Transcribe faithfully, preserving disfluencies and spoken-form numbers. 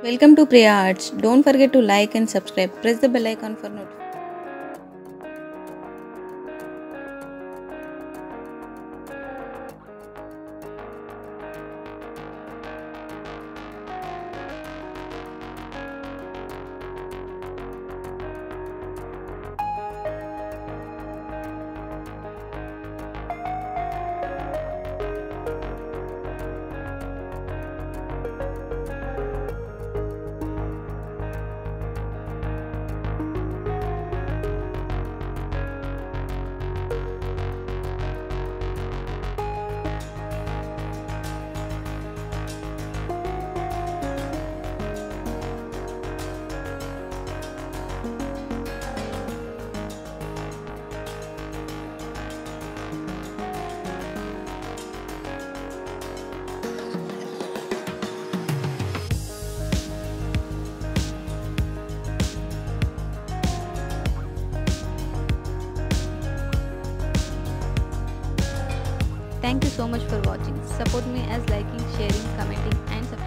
Welcome to Priya Arts. Don't forget to like and subscribe. Press the bell icon for notifications. Thank you so much for watching. Support me as liking, sharing, commenting and subscribing.